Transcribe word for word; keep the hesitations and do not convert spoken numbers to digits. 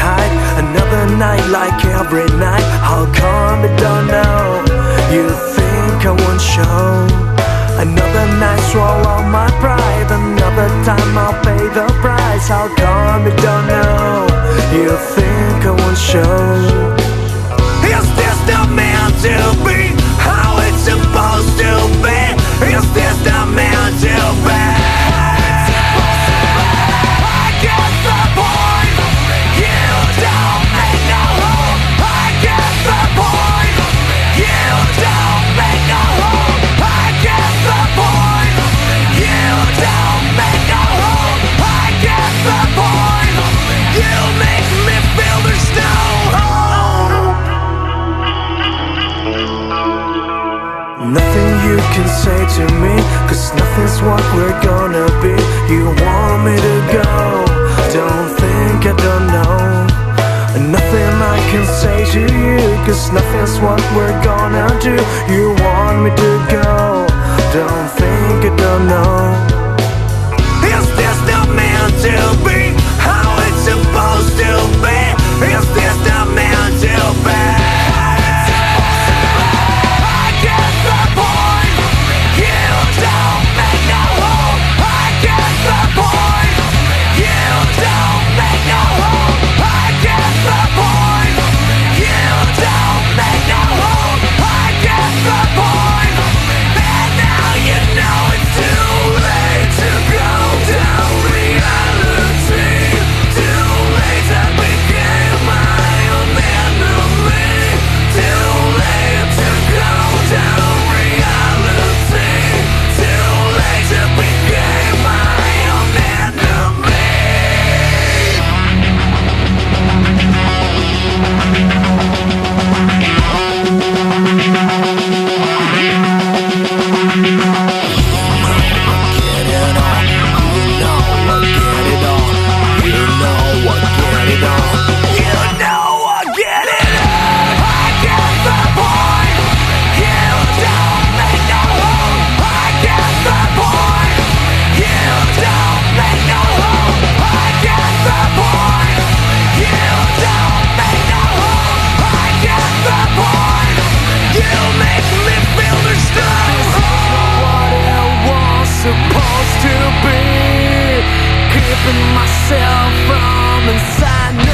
hide. Another night like every night. How come you don't know? You think I won't show? Another night swallow my pride. Another time I'll pay the price. How come you don't know? You think I won't show? Is this the meant to be? How it's supposed to be? Is this the meant to be? I get the point. You don't make no home. I get the point. You don't make no home. I get the point. You don't make no home. I get the point. You make me feel there's no hope. Nothing you can say to me, cause nothing's what we're gonna be. You want me to go, don't think I don't know. Nothing I can say to you, cause nothing's what we're gonna do. You want me to go, don't think I don't know. Is this the meant to be? How it's supposed to be? Is this the meant to be? I get the point. You don't make no home. I get the point. You don't make no home. I get the point. You don't make no home. I get the point. And now you know it's too late to go down reality. Too late to become my own enemy. Too late to go down reality. Too late to become my own enemy. Supposed to be keeping myself from inside.